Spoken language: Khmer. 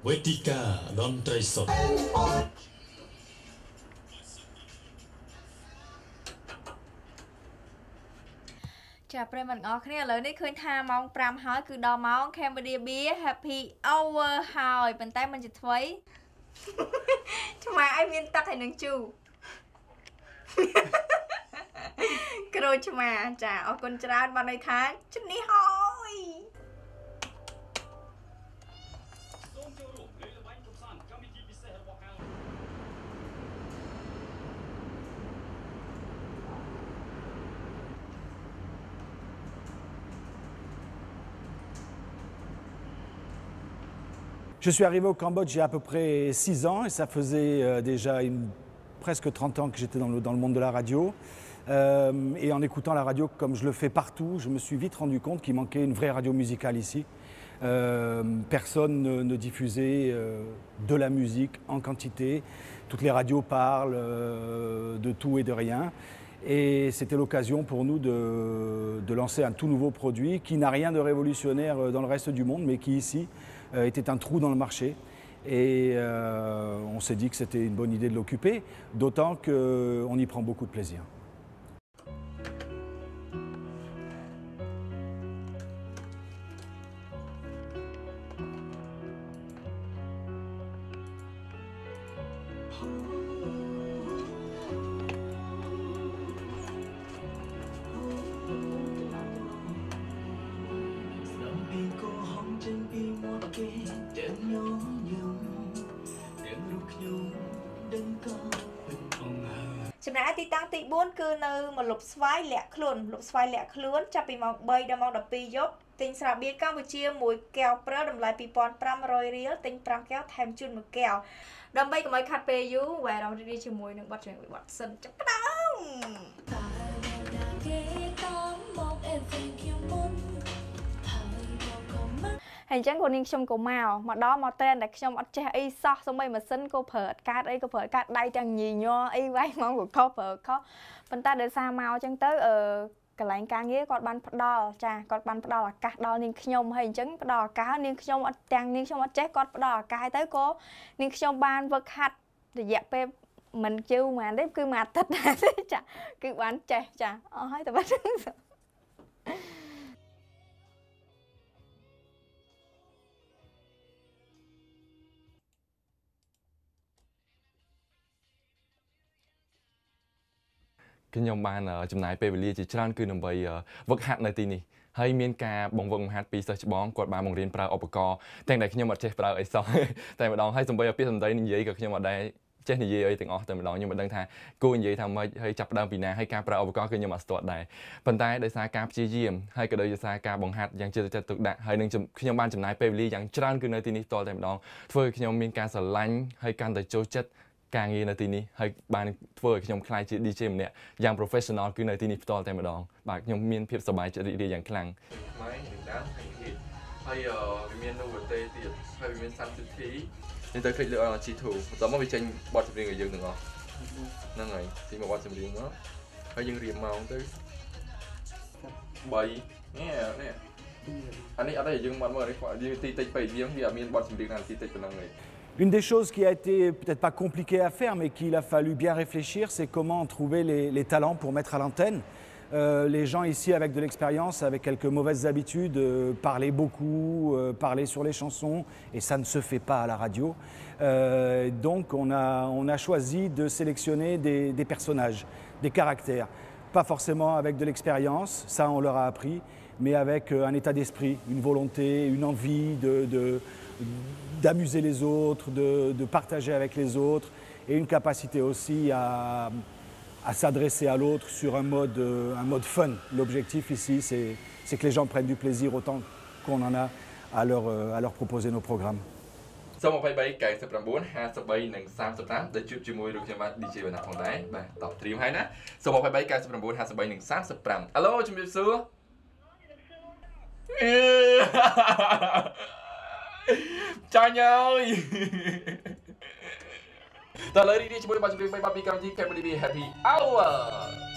Wetika Dontrai Sot ចាប្រិមត្តអរគ្នាឥឡូវនេះឃើញថាម៉ោង 5 ហើយគឺដល់ម៉ោង Cambodia Beer Happy Hour ហើយប៉ុន្តែមិនជាថ្មីឆ្មាឲ្យមានទឹកហើយនឹងជូរក្រូចឆ្មាចាអរគុណច្រើនបានន័យថាជំនេះហើយ Je suis arrivé au Cambodge il y a à peu près 6 ans et ça faisait déjà presque 30 ans que j'étais dans le monde de la radio. Et en écoutant la radio comme je le fais partout, je me suis vite rendu compte qu'il manquait une vraie radio musicale ici. Personne ne diffusait de la musique en quantité. Toutes les radios parlent de tout et de rien. Et c'était l'occasion pour nous de lancer un tout nouveau produit qui n'a rien de révolutionnaire dans le reste du monde, mais qui ici était un trou dans le marché. Et on s'est dit que c'était une bonne idée de l'occuper, d'autant qu'on y prend beaucoup de plaisir. Chừng nãy thì tăng tỷ 4 គឺនៅមកលុបស្វាយលាក់ខ្លួនលុបស្វាយលាក់ខ្លួនចាប់ពីម៉ោង 3 ដល់ម៉ោង 12 យប់ទិញស្រាបៀរកម្ពុជាមួយកែវព្រើតម្លៃ 2,500 រៀលទិញ 5 កែវថែមជូន 1 កែវដើម្បីកុំឲ្យខាត់ពេលយូរវ៉ែរំរីកជាមួយនឹងបទចម្រៀងមួយបទសិនចាប់ផ្ដើម ហើយអញ្ចឹងក៏នាងខ្ញុំក៏មកដល់មកតែតែខ្ញុំអត់ចេះអីសោះសូម្បីម៉ាស៊ីនក៏ប្រើអត់កើតអីក៏ប្រើអត់កើតដៃទាំងញីញ័រអីវាយហ្មងក៏ខុសប្រើខុសប៉ុន្តែដោយសារមកអញ្ចឹងទៅកន្លែងការងារគាត់បានផ្ដល់ចាគាត់បានផ្ដល់ឱកាសដល់នាងខ្ញុំហើយអញ្ចឹងផ្ដល់ឱកាសនាងខ្ញុំអត់ទាំងនាងខ្ញុំអត់ចេះគាត់ផ្ដល់ឱកាសទៅក៏នាងខ្ញុំបានវឹកហាត់រយៈពេលមិនជឿហ្មងទេគឺមួយអាទិត្យដែរចាគឺបានចេះចាអស់ហើយតែបាត់ខ្ញុំបានចំណាយពេលវេលាជាច្រើនគឺដើម្បីវឹកហាត់នៅទីនេះហើយមានការបង្វឹកបង្ហាត់ពីសិស្សច្បងគាត់បានបង្រៀនប្រើឧបករណ៍ទាំងដែលខ្ញុំអត់ចេះប្រើអីសោះតែម្ដងហើយសម្បីឲ្យពាក្យសម្ដីនិយាយក៏ខ្ញុំអត់ដែរចេះនិយាយអីទាំងអស់តែម្ដងខ្ញុំមិនដឹងថាគួរនិយាយថាម៉េចហើយចាប់ផ្ដើមពីណាហើយការប្រើឧបករណ៍គឺខ្ញុំអត់ស្ទាត់ដែរប៉ុន្តែដោយសារការព្យាយាមហើយក៏ដោយសារការបង្ហាត់យ៉ាងចិត្តទុកដាក់ហើយនឹងខ្ញុំបានចំណាយពេលវេលាយ៉ាងច្រើនគឺនៅទីនេះផ្ទាល់តែម្ដងធ្វើឲ្យខ្ញុំមានការស្រឡាញ់ហើយកាន់តែចូលចិត្ត ការងារនៅទីនេះហើយបានធ្វើឲ្យខ្ញុំខ្លាចជា DJ ម្នាក់យ៉ាង professional គឺនៅទីនេះផ្ទាល់តែម្ដងបាទខ្ញុំមានភាពសប្បាយចិត្តរីករាយយ៉ាងខ្លាំងម៉ៃនឹងដើមហើយវាមាន novelty ទៀតហើយវាមាន sensitivity នេះទៅคลิกលើ G2 បន្ទាប់មកវាចេញបទចម្រៀងឲ្យយើងទាំងអស់ហ្នឹងហើយទីមកបទចម្រៀងមកហើយយើងរៀបម៉ោងទៅ 3 នេះអានេះអត់ទេយើងមកមើលនេះយើងទីតិចពេកវាអត់មានបទចម្រៀងណាទីតិចប៉ុណ្ណឹងទេ Une des choses qui a été peut-être pas compliquée à faire, mais qu'il a fallu bien réfléchir, c'est comment trouver les talents pour mettre à l'antenne. Les gens ici avec de l'expérience, avec quelques mauvaises habitudes, parlaient beaucoup, parlaient sur les chansons, et ça ne se fait pas à la radio. Donc on a choisi de sélectionner des personnages, des caractères, pas forcément avec de l'expérience, ça on leur a appris, mais avec un état d'esprit, une volonté, une envie d'amuser les autres, de partager avec les autres et une capacité aussi à s'adresser à l'autre sur un mode fun. L'objectif ici, c'est que les gens prennent du plaisir autant qu'on en a à leur proposer nos programmes. សូមអភ័យ3 99 53 និង 35 ដែលជួបជាមួយលោកខ្ញុំបាទ DJ វណ្ណៈផងដែរបាទតបត្រៀមហើយណាសូមអភ័យ3 99 53 និង 35 Alo ជំរាបសួរ ចាញ់ហើយតើលើនេះជាមួយបទចម្រៀង3បាត់ពីកម្មវិធី Cambodia Happy Hour